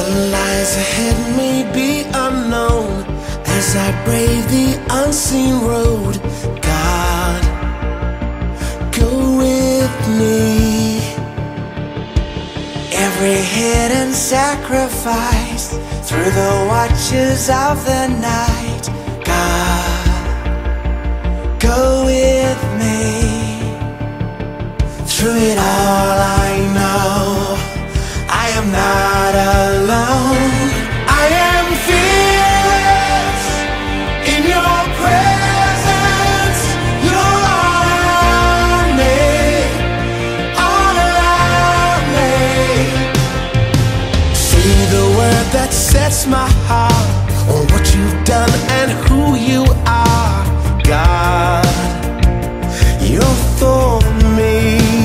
What lies ahead may be unknown as I brave the unseen road. God, go with me. Every hidden sacrifice through the watches of the night. God, go with me. Through it all I know I am not alone. I am fearless in your presence. You're all around me, all around me. See the word that sets my heart on what you've done and who you are. God, you're for me.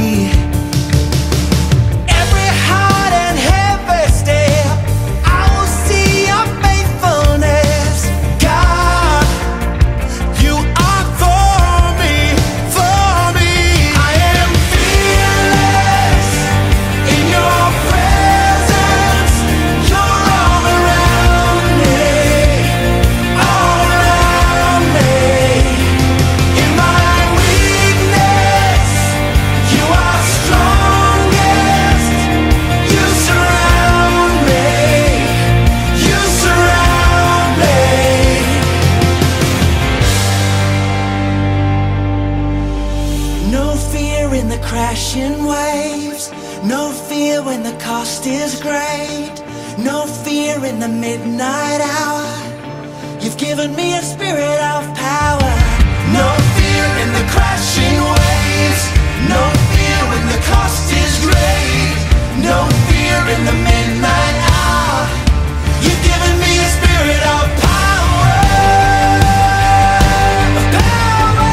Crashing waves, no fear when the cost is great, no fear in the midnight hour. You've given me a spirit of power. No fear in the crashing waves, no fear when the cost is great, no fear in the midnight hour. You've given me a spirit of power, of power.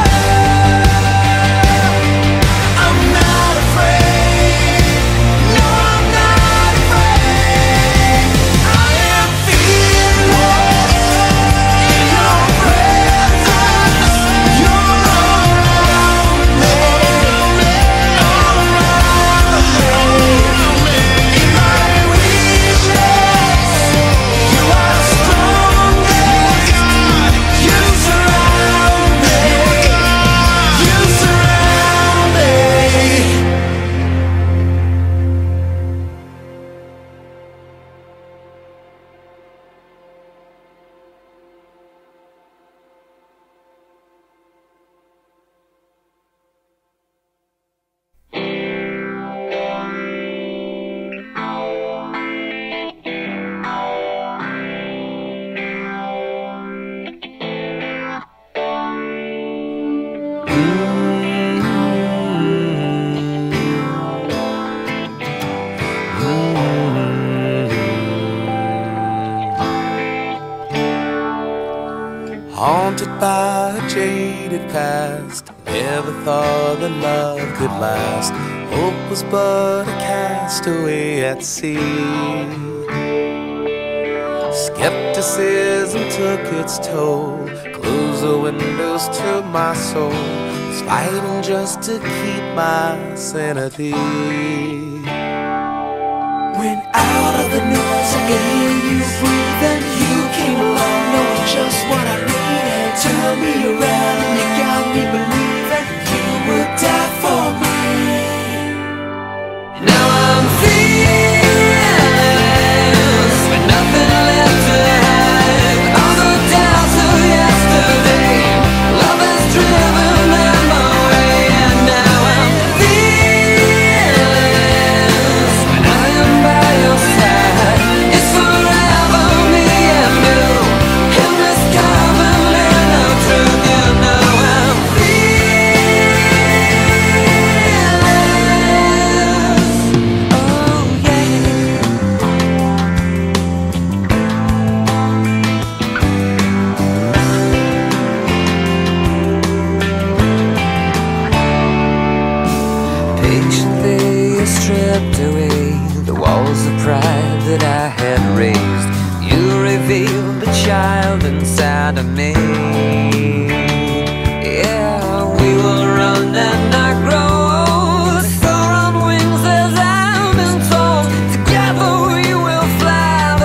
I'm not afraid, no I'm not afraid. I am fearless in your presence. You're all around me, all around me. In my weakness, you are strongest. You surround me, you surround me. Haunted by a jaded past, never thought that love could last. Hope was but a castaway at sea. Skepticism took its toll, closed the windows to my soul. Was fighting just to keep my sanity. When out of the noise I could hear you breathing, you came along knowing just what I needed. Turned me around and you got me believing you would die for me. Now I'm fearless with nothing left to hide. All the doubts of yesterday, love has driven them away. And now I'm fearless when I am by your side. It's forever me and you in this covenant of truth. You know I'm fearless. Oh yeah. Patiently you stripped away the walls of pride that I had raised. You revealed the child inside of me. Yeah, we will run and not grow old, soar on wings as I've been told. Together we will fly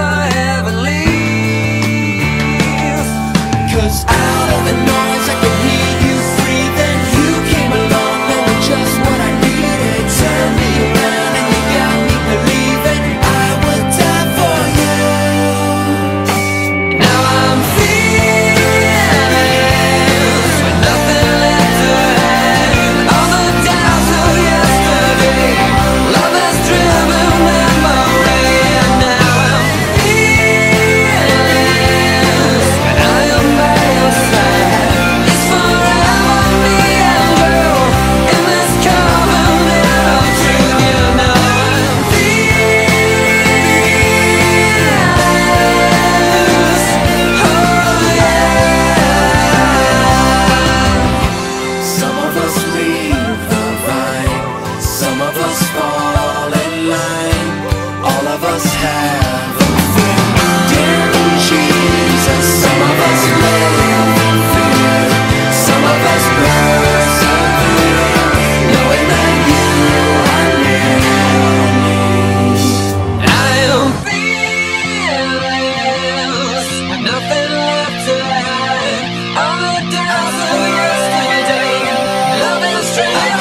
have dim Jesus. Some of us live in fear, some of us persevere, knowing that you are near. I am fearless, with nothing left to hide. All the doubts of yesterday, love is straight.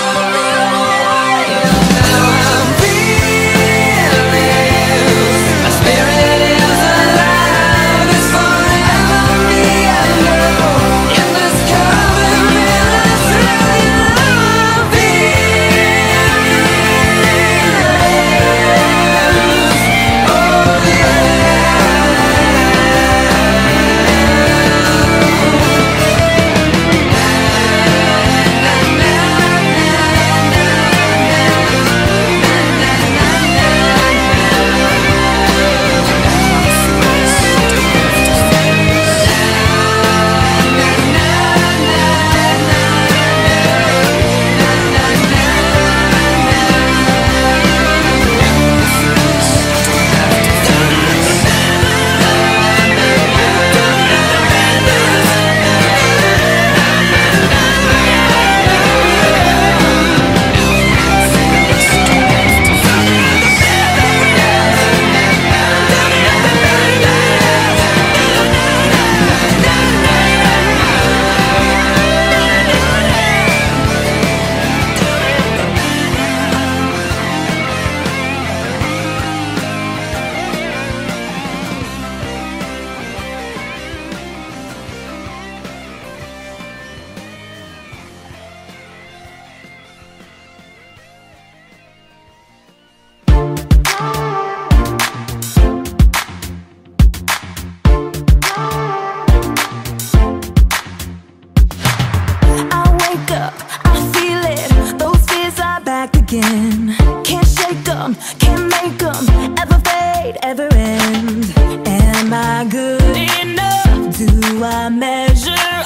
Can't shake them, can't make them ever fade, ever end. Am I good enough? Do I measure